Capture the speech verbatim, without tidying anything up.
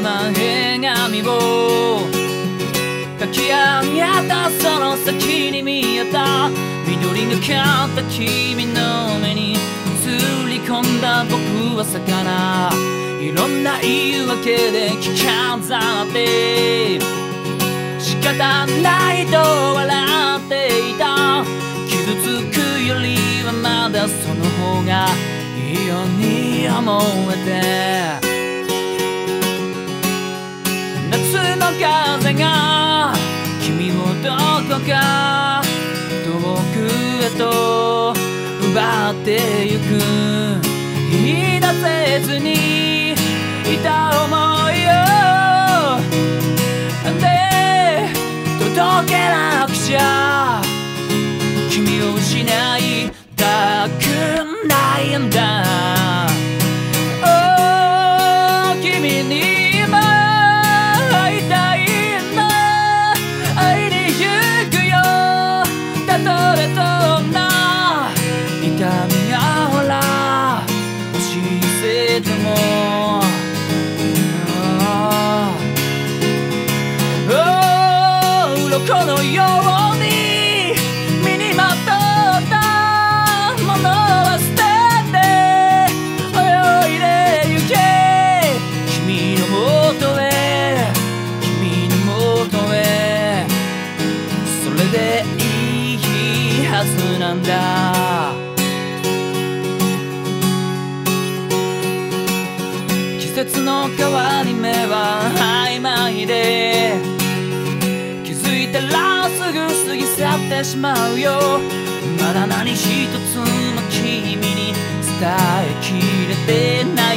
前髪を描き上げたその先に見えた緑がかった君の目に映り込んだ僕は魚いろんな言い訳で着飾って仕方ないと笑っていた傷つくよりはまだその方がいいように思えて夏の風が君をどこか遠くへと奪ってゆく言い出せずにいた想いをで届けなくちゃ君を失いたくないんだ Oh 君に今会いたいんだ会いに行くよたとえどんな痛みがほら押し寄せても鱗のように身にまとったものは捨てて泳いでゆけ君のもとへ君のもとへそれでいいはずなんだ季節の変わり目は曖昧で気づいたらすぐ過ぎ去ってしまうよまだ何一つも君に伝えきれてない